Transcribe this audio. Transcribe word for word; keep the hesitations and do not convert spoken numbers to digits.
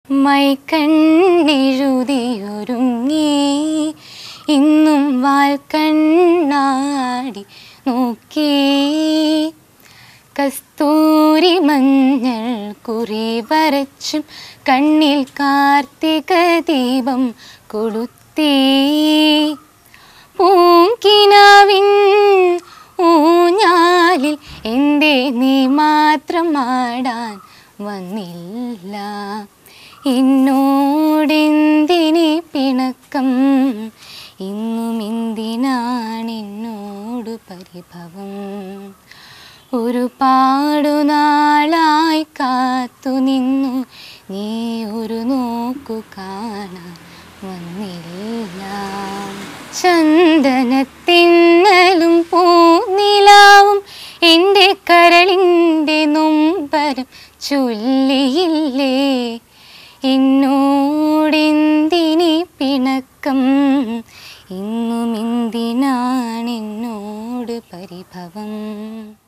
മൈക്കണ്ണെഴുതിയൊരുങ്ങി ഇന്നും വാൽക്കണ്ണാടി നോക്കി കസ്തൂരി മഞ്ഞൾ കുറി വരച്ചും കണ്ണിൽ കാർത്തിക ദീപം കൊളുത്തി പൂങ്കിനാവിൻ ഊഞ്ഞാലിൽ എൻ്റെ നീ മാത്രം ആടാൻ വന്നില്ല. എന്നോടെന്തിനി പിണക്കം, ഇന്നും എന്തിനാണെന്നോട് പരിഭവം. ഒരുപാടു നാളായി കാത്തു നിന്നു, നീ ഒരു നോക്കു കാണാൻ വന്നില്ല. ചന്ദനത്തിന്നലും പൂനിലാവും എൻ്റെ കരളിൻ്റെ നൊമ്പരം ചൊല്ലിയില്ലേ. എന്നോടെന്തിനി പിണക്കം, ഇന്നും എന്തിനാണെന്നോട് പരിഭവം.